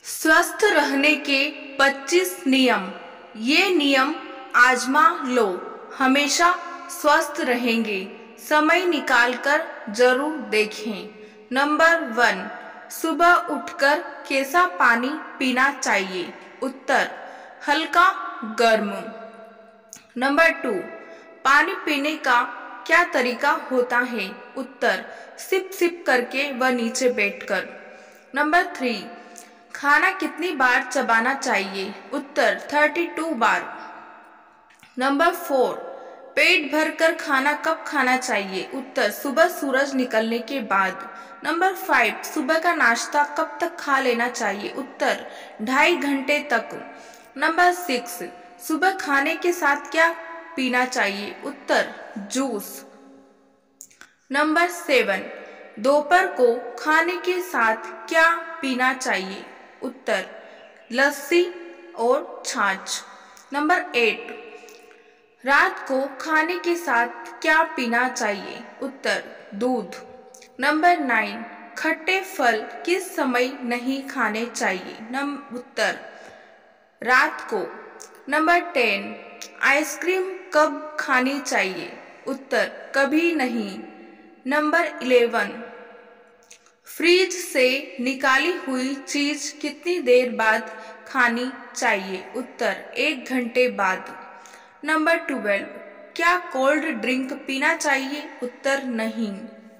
स्वस्थ रहने के 25 नियम। ये नियम आजमा लो, हमेशा स्वस्थ रहेंगे। समय निकालकर जरूर देखें। नंबर 1, सुबह उठकर कैसा पानी पीना चाहिए? उत्तर, हल्का गर्म। नंबर 2, पानी पीने का क्या तरीका होता है? उत्तर, सिप सिप करके व नीचे बैठकर। नंबर 3, खाना कितनी बार चबाना चाहिए? उत्तर, 32 बार। नंबर 4, पेट भरकर खाना कब खाना चाहिए? उत्तर, सुबह सूरज निकलने के बाद। नंबर 5, सुबह का नाश्ता कब तक खा लेना चाहिए? उत्तर, 2.5 घंटे तक। नंबर 6, सुबह खाने के साथ क्या पीना चाहिए? उत्तर, जूस। नंबर 7, दोपहर को खाने के साथ क्या पीना चाहिए? उत्तर, लस्सी और छाछ। नंबर 8, रात को खाने के साथ क्या पीना चाहिए? उत्तर, दूध। नंबर 9, खट्टे फल किस समय नहीं खाने चाहिए? उत्तर, रात को। नंबर 10, आइसक्रीम कब खानी चाहिए? उत्तर, कभी नहीं। नंबर 11, फ्रिज से निकाली हुई चीज कितनी देर बाद खानी चाहिए? उत्तर, 1 घंटे बाद। नंबर 12, क्या कोल्ड ड्रिंक पीना चाहिए? उत्तर, नहीं।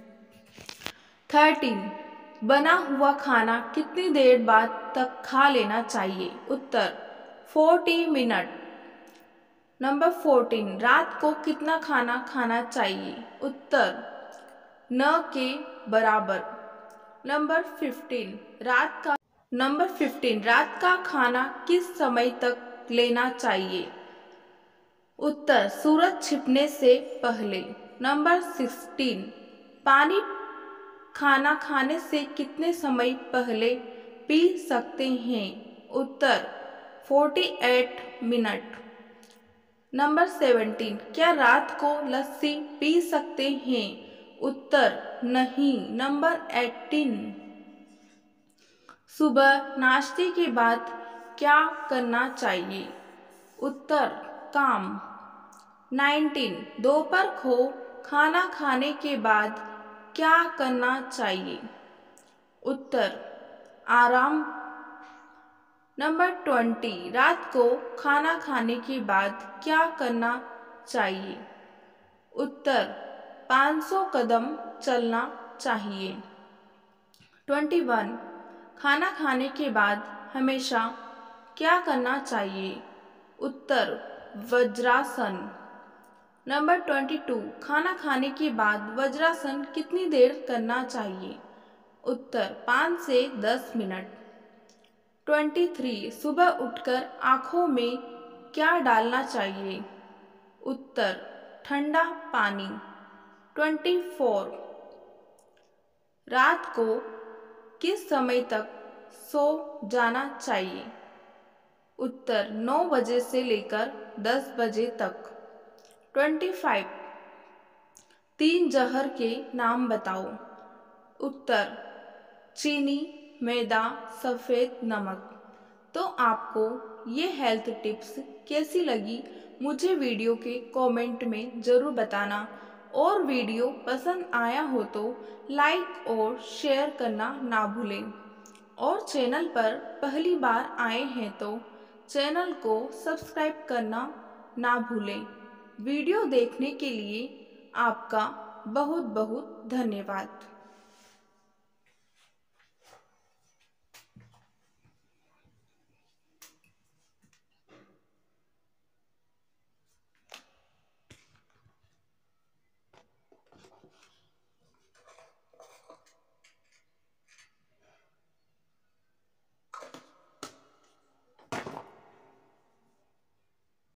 13, बना हुआ खाना कितनी देर बाद तक खा लेना चाहिए? उत्तर, 40 मिनट। नंबर 14, रात को कितना खाना खाना चाहिए? उत्तर, न के बराबर। नंबर 15, रात का खाना किस समय तक लेना चाहिए? उत्तर, सूरज छिपने से पहले। नंबर 16, पानी खाना खाने से कितने समय पहले पी सकते हैं? उत्तर, 48 मिनट। नंबर 17, क्या रात को लस्सी पी सकते हैं? उत्तर, नहीं। नंबर 18, सुबह नाश्ते के बाद क्या करना चाहिए? उत्तर, काम। 19, दोपहर को खाना खाने के बाद क्या करना चाहिए? उत्तर, आराम। नंबर 20, रात को खाना खाने के बाद क्या करना चाहिए? उत्तर, 500 कदम चलना चाहिए। 21, खाना खाने के बाद हमेशा क्या करना चाहिए? उत्तर, वज्रासन। नंबर 22, खाना खाने के बाद वज्रासन कितनी देर करना चाहिए? उत्तर, 5 से 10 मिनट। 23, सुबह उठकर आँखों में क्या डालना चाहिए? उत्तर, ठंडा पानी। 24, रात को किस समय तक सो जाना चाहिए? उत्तर, 9 बजे से लेकर 10 बजे तक। 25, 3 जहर के नाम बताओ। उत्तर, चीनी, मैदा, सफ़ेद नमक। तो आपको ये हेल्थ टिप्स कैसी लगी मुझे वीडियो के कमेंट में ज़रूर बताना, और वीडियो पसंद आया हो तो लाइक और शेयर करना ना भूलें, और चैनल पर पहली बार आए हैं तो चैनल को सब्सक्राइब करना ना भूलें। वीडियो देखने के लिए आपका बहुत बहुत धन्यवाद।